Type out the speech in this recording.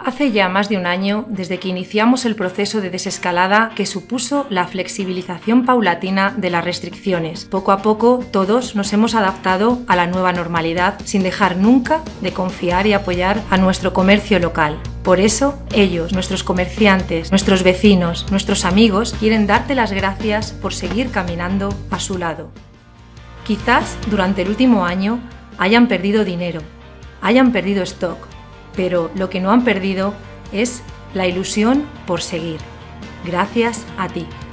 Hace ya más de un año desde que iniciamos el proceso de desescalada que supuso la flexibilización paulatina de las restricciones. Poco a poco todos nos hemos adaptado a la nueva normalidad sin dejar nunca de confiar y apoyar a nuestro comercio local. Por eso ellos, nuestros comerciantes, nuestros vecinos, nuestros amigos, quieren darte las gracias por seguir caminando a su lado. Quizás durante el último año hayan perdido dinero, hayan perdido stock, pero lo que no han perdido es la ilusión por seguir. Gracias a ti.